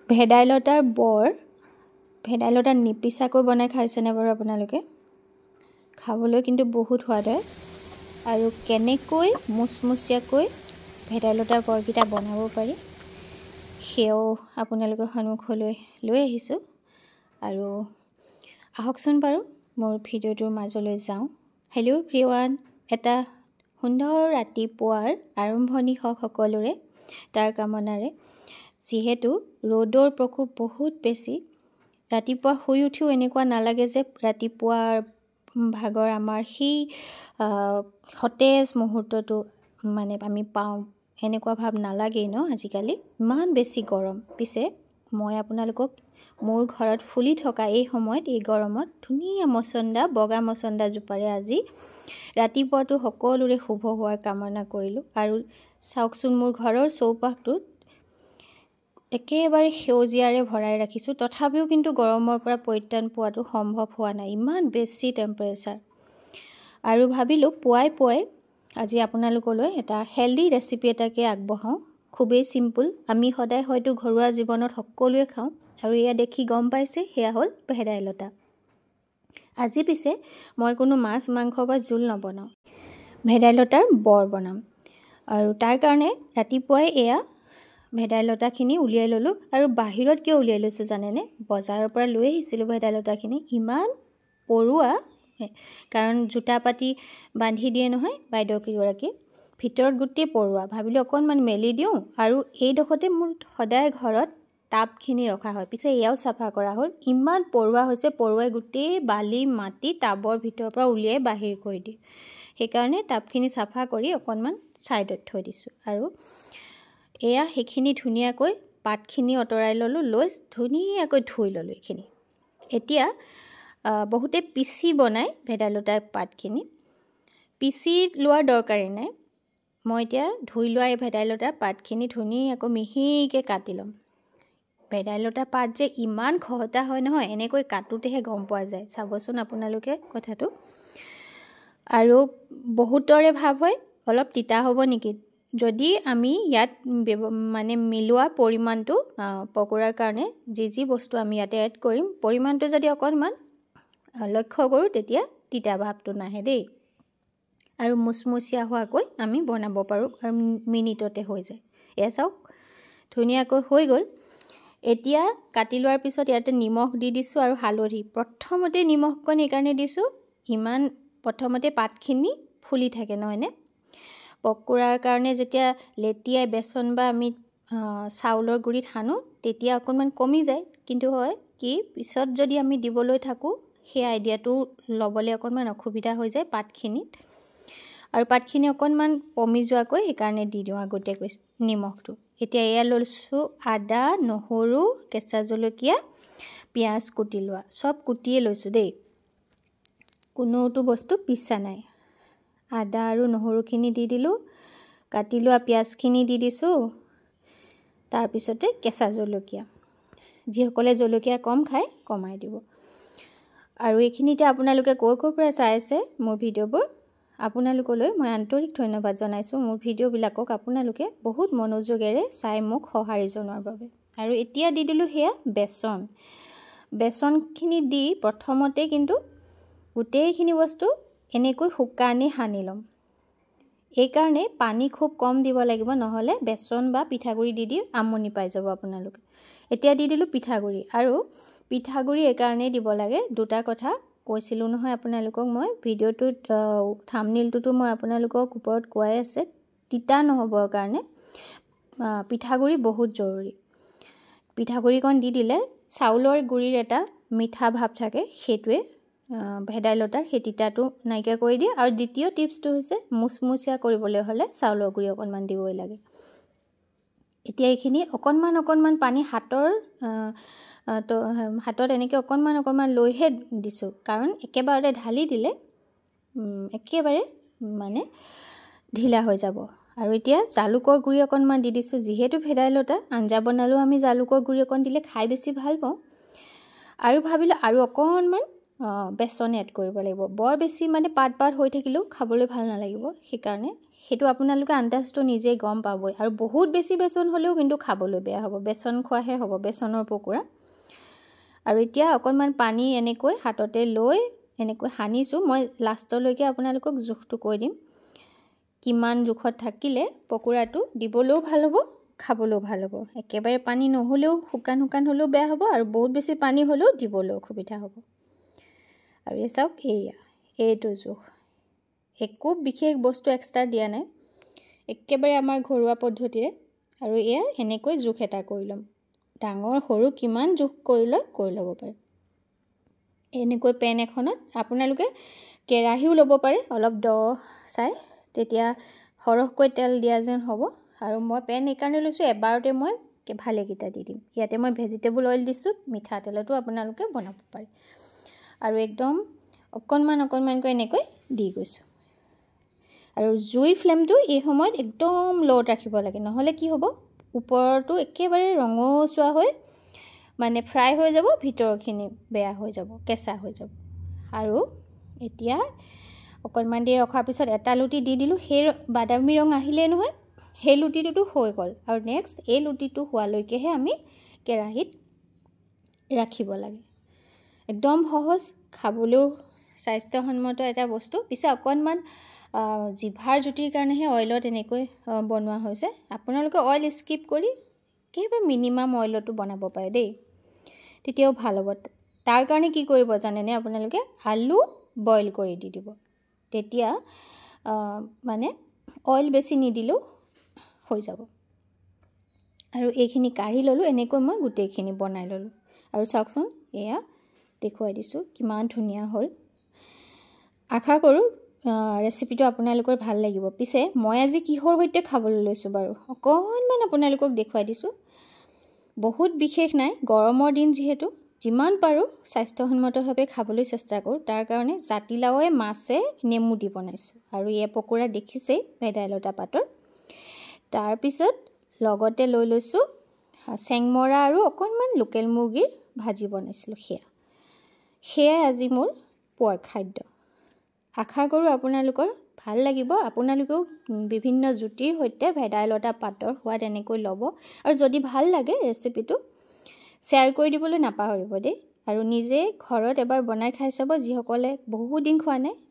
ভেদাইলতাৰ বৰ ভেদাইলতা নিপিচাকৈ বনাই খাইছেনে বাৰু আপোনালোকে? খাবলৈ কিন্তু বহুত সোৱাদ হয়। আৰু কেনেকৈ মুচমুচীয়াকৈ ভেদাইলতাৰ বৰকেইটা বনাব পাৰি সেয়াও আপোনালোকৰ সন্মুখলৈ লৈ আহিছোঁ। আৰু আহকচোন বাৰু মোৰ ভিডিঅ'টোৰ মাজলৈ যাওঁ। হেল্ল' এভৰিৱান, এটা সুন্দৰ ৰাতিপুৱাৰ আৰম্ভণি হওক সকলোৰে তাৰ কামনাৰে। যিহেতু ৰ'দৰ প্ৰকোপ বহুত বেছি, ৰাতিপুৱা শুই উঠিও এনেকুৱা নালাগে যে ৰাতিপুৱাৰ ভাগৰ আমাৰ সেই সতেজ মুহূৰ্তটো মানে আমি পাওঁ, এনেকুৱা ভাৱ নালাগেই ন আজিকালি। ইমান বেছি গৰম। পিছে মই আপোনালোকক মোৰ ঘৰত ফুলি থকা এই সময়ত, এই গৰমত ধুনীয়া মচন্দা, বগা মচন্দা জোপাৰে আজি ৰাতিপুৱাটো সকলোৰে শুভ হোৱাৰ কামনা কৰিলোঁ। আৰু চাওকচোন, মোৰ ঘৰৰ চৌপাশটোত একেবাৰে সেউজীয়াৰে ভৰাই ৰাখিছোঁ। তথাপিও কিন্তু গৰমৰ পৰা পৰিত্ৰাণ পোৱাটো সম্ভৱ হোৱা নাই, ইমান বেছি টেম্পাৰেচাৰ। আৰু ভাবিলোঁ পুৱাই আজি আপোনালোকলৈ এটা হেল্ডি ৰেচিপি এটাকে আগবঢ়াওঁ। খুবেই চিম্পুল, আমি সদায় হয়তো ঘৰুৱা জীৱনত সকলোৱে খাওঁ। আৰু এয়া দেখি গম পাইছে, সেয়া হ'ল ভেদাইলতা। আজি পিছে মই কোনো মাছ, মাংস বা জোল নবনাওঁ, ভেদাইলতাৰ বৰ বনাম। আৰু তাৰ কাৰণে ৰাতিপুৱাই এয়া ভেদাইলতাখিনি উলিয়াই ল'লোঁ। আৰু বাহিৰত কিয় উলিয়াই লৈছোঁ জানেনে? বজাৰৰ পৰা লৈ আহিছিলোঁ ভেদাইলতাখিনি। ইমান পৰুৱা, কাৰণ জোতা পাতি বান্ধি দিয়ে নহয় বাইদেউকেইগৰাকী, ভিতৰত গোটেই পৰুৱা। ভাবিলোঁ অকণমান মেলি দিওঁ। আৰু এইডোখৰতে মোৰ সদায় ঘৰত টাবখিনি ৰখা হয়, পিছে এয়াও চাফা কৰা হ'ল। ইমান পৰুৱা হৈছে, পৰুৱাই গোটেই বালি মাটি টাবৰ ভিতৰৰ পৰা উলিয়াই বাহিৰ কৰি দিয়ে। সেইকাৰণে টাবখিনি চাফা কৰি অকণমান ছাইডত থৈ দিছোঁ। আৰু এয়া সেইখিনি ধুনীয়াকৈ পাতখিনি আঁতৰাই ল'লোঁ, লৈ ধুনীয়াকৈ ধুই ল'লোঁ এইখিনি। এতিয়া বহুতে পিচি বনায় ভেদাইলতাৰ পাতখিনি, পিচি লোৱাৰ দৰকাৰী নাই। মই এতিয়া ধুই লোৱা এই ভেদাইলতাৰ পাতখিনি ধুনীয়াকৈ মিহিকৈ কাটি ল'ম। ভেদাইলতা পাত যে ইমান খহটা হয় নহয়, এনেকৈ কাটোতেহে গম পোৱা যায়। চাবচোন আপোনালোকে কথাটো। আৰু বহুতৰে ভাৱ হয় অলপ তিতা হ'ব নেকি। যদি আমি ইয়াত মানে মিলোৱা পৰিমাণটো, পকোৰাৰ কাৰণে যি বস্তু আমি ইয়াতে এড কৰিম, পৰিমাণটো যদি অকণমান লক্ষ্য কৰোঁ, তেতিয়া তিতা ভাৱটো নাহে দেই। আৰু মুচমুচীয়া হোৱাকৈ আমি বনাব পাৰোঁ, আৰু মিনিটতে হৈ যায়। এয়া চাওক, ধুনীয়াকৈ হৈ গ'ল। এতিয়া কাটি লোৱাৰ পিছত ইয়াতে নিমখ দি দিছোঁ আৰু হালধি। প্ৰথমতে নিমখকণ এইকাৰণে দিছোঁ, ইমান প্ৰথমতে পাতখিনি ফুলি থাকে নহয়নে? পকোৰাৰ কাৰণে যেতিয়া লেটিয়াই বেচন বা আমি চাউলৰ গুড়িত সানো, তেতিয়া অকণমান কমি যায়। কিন্তু হয় কি, পিছত যদি আমি দিবলৈ থাকোঁ, সেই আইডিয়াটো ল'বলৈ অকণমান অসুবিধা হৈ যায় পাতখিনিত। আৰু পাতখিনি অকণমান কমি যোৱাকৈ সেইকাৰণে দি দিওঁ আগতীয়াকৈ নিমখটো। এতিয়া এয়া লৈছোঁ আদা, নহৰু, কেঁচা জলকীয়া, পিঁয়াজ কুটি লোৱা, চব কুটিয়ে লৈছোঁ দেই, কোনোটো বস্তু পিছা নাই। আদা আৰু নহৰুখিনি দি দিলোঁ, কাটি লোৱা পিঁয়াজখিনি দি দিছোঁ, তাৰপিছতে কেঁচা জলকীয়া। যিসকলে জলকীয়া কম খায় কমাই দিব। আৰু এইখিনিতে আপোনালোকে ক'ৰ পৰা চাই আছে মোৰ ভিডিঅ'বোৰ, আপোনালোকলৈ মই আন্তৰিক ধন্যবাদ জনাইছোঁ। মোৰ ভিডিঅ'বিলাকক আপোনালোকে বহুত মনোযোগেৰে চাই মোক সঁহাৰি জনোৱাৰ বাবে। আৰু এতিয়া দি দিলোঁ সেয়া বেচন। বেচনখিনি দি প্ৰথমতে কিন্তু গোটেইখিনি বস্তু এনেকৈ শুকানি সানি ল'ম। এইকাৰণে পানী খুব কম দিব লাগিব, নহ'লে বেচন বা পিঠাগুড়ি দি আমনি পাই যাব আপোনালোকে। এতিয়া দি দিলোঁ পিঠাগুড়ি। আৰু পিঠাগুড়ি এইকাৰণেই দিব লাগে, দুটা কথা কৈছিলোঁ নহয় আপোনালোকক মই ভিডিঅ'টোত, থাম্বনেইলটোতো মই আপোনালোকক ওপৰত কোৱাই আছে, তিতা নহ'বৰ কাৰণে পিঠাগুড়ি বহুত জৰুৰী। পিঠাগুড়িকণ দি দিলে চাউলৰ গুড়িৰ এটা মিঠা ভাৱ থাকে, সেইটোৱে ভেদাইলতাৰ সেই তিতাটো নাইকিয়া কৰি দিয়ে। আৰু দ্বিতীয় টিপছটো হৈছে, মুচমুচীয়া কৰিবলৈ হ'লে চাউলৰ গুড়ি অকণমান দিবই লাগে। এতিয়া এইখিনি অকণমান পানী হাতত এনেকৈ অকণমান লৈহে দিছোঁ, কাৰণ একেবাৰতে ঢালি দিলে একেবাৰে মানে ঢিলা হৈ যাব। আৰু এতিয়া জালুকৰ গুড়ি অকণমান দি দিছোঁ, যিহেতু ভেদাইলতা আঞ্জা বনালেও আমি জালুকৰ গুড়ি অকণ দিলে খাই বেছি ভাল পাওঁ। আৰু ভাবিলোঁ আৰু অকণমান বেচন এড কৰিব লাগিব। বৰ বেছি মানে পাত হৈ থাকিলেও খাবলৈ ভাল নালাগিব, সেইকাৰণে সেইটো আপোনালোকে আন্দাজটো নিজেই গম পাবই। আৰু বহুত বেছি বেচন হ'লেও কিন্তু খাবলৈ বেয়া হ'ব, বেচন খোৱাহে হ'ব, বেচনৰ পকোৰা। আৰু এতিয়া অকণমান পানী এনেকৈ হাততে লৈ এনেকৈ সানিছোঁ। মই লাষ্টলৈকে আপোনালোকক জোখটো কৈ দিম, কিমান জোখত থাকিলে পকোৰাটো দিবলৈও ভাল হ'ব, খাবলৈও ভাল হ'ব। একেবাৰে পানী নহ'লেও শুকান শুকান হ'লেও বেয়া হ'ব, আৰু বহুত বেছি পানী হ'লেও দিবলৈ অসুবিধা হ'ব। আৰু এই চাওক, এইটো জোখ, একো বিশেষ বস্তু এক্সট্ৰা দিয়া নাই, একেবাৰে আমাৰ ঘৰুৱা পদ্ধতিৰে। আৰু এয়া এনেকৈ জোখ এটা কৰি ল'ম, ডাঙৰ সৰু কিমান জোখ কৰি ল'ব পাৰে। এনেকৈ পেন এখনত আপোনালোকে কেৰাহীও ল'ব পাৰে, অলপ দ চাই, তেতিয়া সৰহকৈ তেল দিয়া যেন হ'ব। আৰু মই পেন এইকাৰণে লৈছোঁ, এবাৰতে মই ভালেকেইটা দি দিম। ইয়াতে মই ভেজিটেবল অইল দিছোঁ, মিঠাতেলতো আপোনালোকে বনাব পাৰে। আৰু একদম অকণমানকৈ এনেকৈ দি গৈছোঁ। আৰু জুইৰ ফ্লেমটো এই সময়ত একদম ল'ত ৰাখিব লাগে, নহ'লে কি হ'ব, ওপৰটো একেবাৰে ৰঙচুৱা হৈ মানে ফ্ৰাই হৈ যাব, ভিতৰখিনি বেয়া হৈ যাব, কেঁচা হৈ যাব। আৰু এতিয়া অকণমান দেৰি ৰখাৰ পিছত এটা লুটি দি দিলোঁ, সেই বাদামী ৰং আহিলেই নহয়, সেই লুটিটোতো হৈ গ'ল। আৰু নেক্সট এই লুটিটো হোৱালৈকেহে আমি কেৰাহীত ৰাখিব লাগে। একদম সহজ, খাবলৈও স্বাস্থ্যসন্মত এটা বস্তু। পিছে অকণমান জিভাৰ জুতিৰ কাৰণেহে অইলত এনেকৈ বনোৱা হৈছে। আপোনালোকে অইল স্কিপ কৰি একেবাৰে মিনিমাম অইলতো বনাব পাৰে দেই, তেতিয়াও ভাল হ'ব। তাৰ কাৰণে কি কৰিব জানেনে, আপোনালোকে আলু বইল কৰি দি দিব, তেতিয়া মানে অইল বেছি নিদিলেও হৈ যাব। আৰু এইখিনি কাঢ়ি ল'লোঁ, এনেকৈ মই গোটেইখিনি বনাই ল'লোঁ। আৰু চাওকচোন, এয়া দেখুৱাই দিছোঁ কিমান ধুনীয়া হ'ল। আশা কৰোঁ ৰেচিপিটো আপোনালোকৰ ভাল লাগিব। পিছে মই আজি কিহৰ সৈতে খাবলৈ লৈছোঁ বাৰু, অকণমান আপোনালোকক দেখুৱাই দিছোঁ। বহুত বিশেষ নাই, গৰমৰ দিন যিহেতু, যিমান পাৰোঁ স্বাস্থ্যসন্মতভাৱে খাবলৈ চেষ্টা কৰোঁ। তাৰ কাৰণে জাতিলাওৱে মাছে নেমু দি বনাইছোঁ। আৰু এই পকোৰা দেখিছেই, ভেদাইলতা পাতৰ। তাৰপিছত লগতে লৈ লৈছোঁ চেংমৰা আৰু অকণমান লোকেল মুৰ্গীৰ ভাজি বনাইছিলোঁ, সেয়াই আজি মোৰ পুৱাৰ খাদ্য। আশা কৰোঁ আপোনালোকৰ ভাল লাগিব। আপোনালোকেও বিভিন্ন জুতিৰ সৈতে ভেদাইলতা পাতৰ সোৱাদ এনেকৈ ল'ব। আৰু যদি ভাল লাগে ৰেচিপিটো শ্বেয়াৰ কৰি দিবলৈ নাপাহৰিব দেই। আৰু নিজে ঘৰত এবাৰ বনাই খাই চাব, যিসকলে বহুদিন খোৱা নাই,